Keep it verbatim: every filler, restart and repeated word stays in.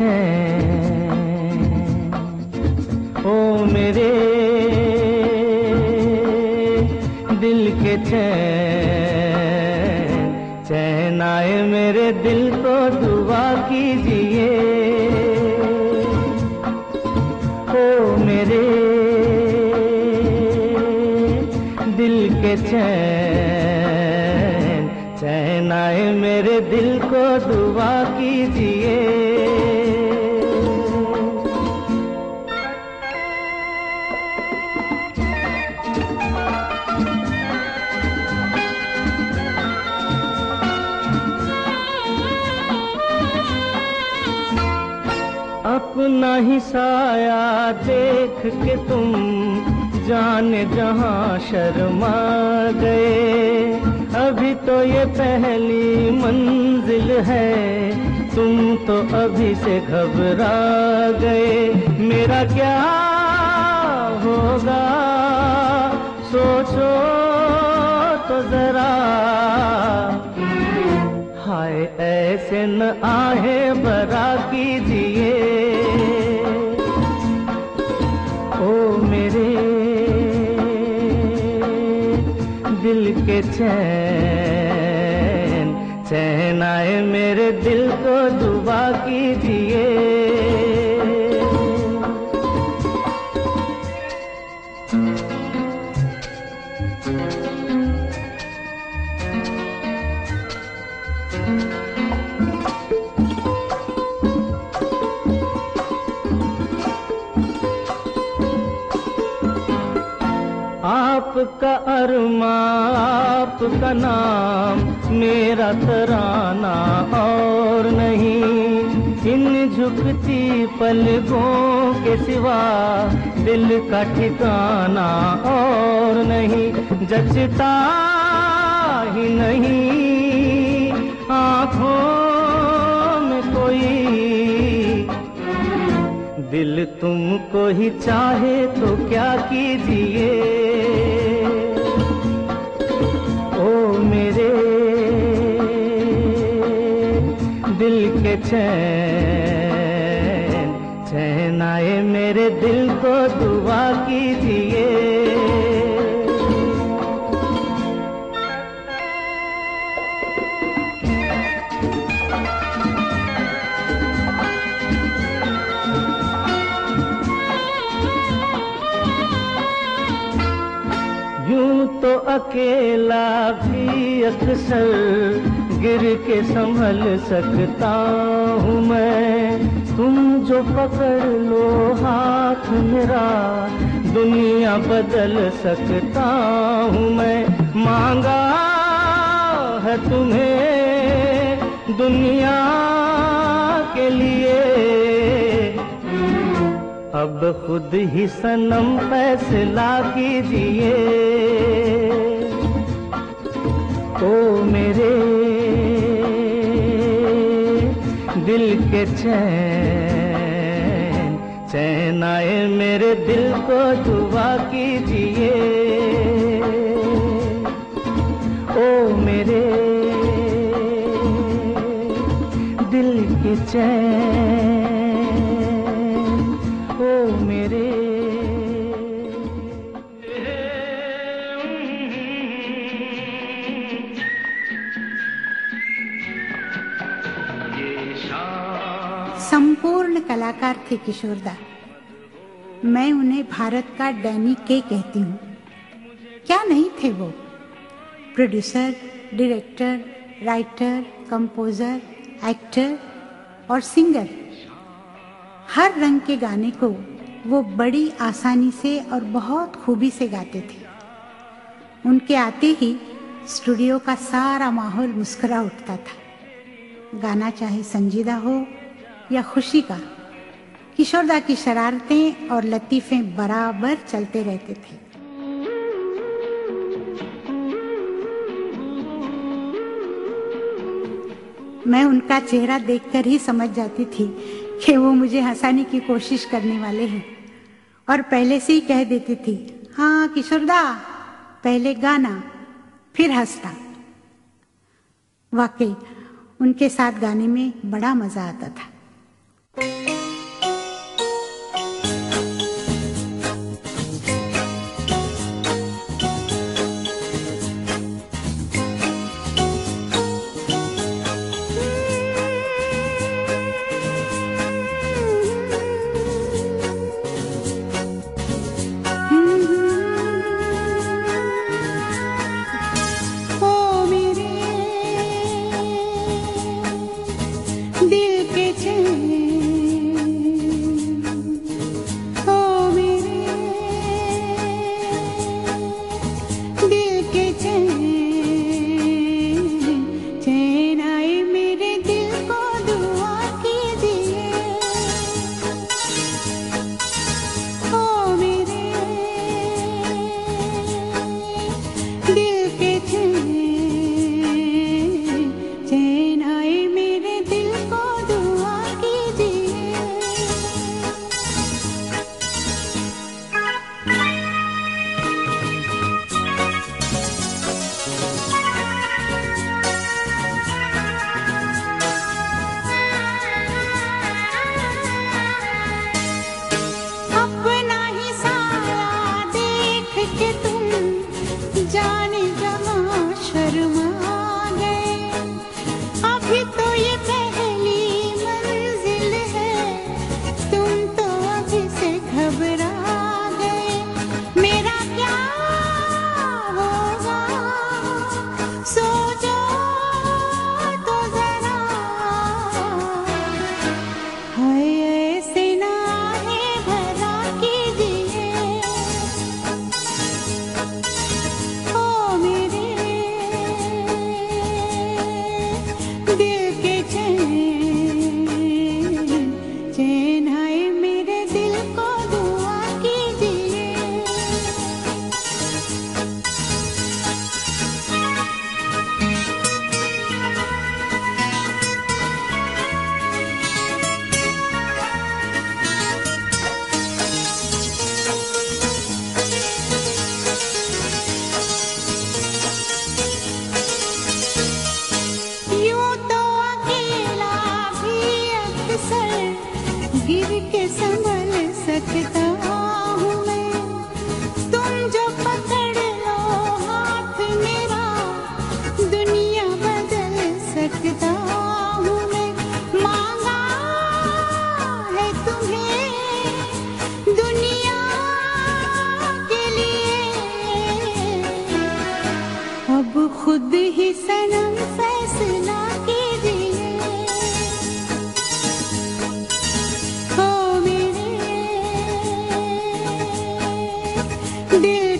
चैन, ओ मेरे दिल के चैन, चैन आए मेरे दिल को दुआ कीजिए। ओ मेरे दिल के चैन, चैन आए मेरे दिल को दुआ कीजिए। अपना ही साया देख के तुम जाने जहां शर्मा गए। अभी तो ये पहली मंजिल है, तुम तो अभी से घबरा गए। मेरा क्या होगा सोचो तो जरा, हाय ऐसे न आहे बरा कीजिए। ओ मेरे दिल के चैन, चैन आए मेरे दिल को दुआ कीजिए। आपका अरमा आपका नाम, मेरा तराना और नहीं। इन झुकती पलकों के सिवा दिल का ठिकाना और नहीं। जचता ही नहीं आँखों में कोई, दिल तुमको ही चाहे तो क्या कीजिए। ओ मेरे दिल के चैन, चैन आए मेरे दिल को दुआ कीजिए। यूं तो अकेला भी अक्सर गिर के संभल सकता हूँ मैं। तुम जो पकड़ लो हाथ मेरा, दुनिया बदल सकता हूँ मैं। मांगा है तुम्हें दुनिया के लिए, अब खुद ही सनम फैसला कीजिए। ओ मेरे दिल के चैन, चैन आए मेरे दिल को दुआ कीजिए। ओ मेरे दिल के चैन, ओ मेरे। संपूर्ण कलाकार थे किशोरदा। मैं उन्हें भारत का डैनी के कहती हूँ। क्या नहीं थे वो, producer, director, writer, composer, actor और सिंगर। हर रंग के गाने को वो बड़ी आसानी से और बहुत खूबी से गाते थे। उनके आते ही स्टूडियो का सारा माहौल मुस्कुरा उठता था। गाना चाहे संजीदा हो या खुशी का, किशोरदा की शरारतें और लतीफ़ें बराबर चलते रहते थे। मैं उनका चेहरा देखकर ही समझ जाती थी कि वो मुझे हंसाने की कोशिश करने वाले हैं, और पहले से ही कह देती थी, हाँ किशोरदा, पहले गाना फिर हंसता। वाकई उनके साथ गाने में बड़ा मजा आता था। खुद ही सनम फैसला कीजिए, हो मेरे दिल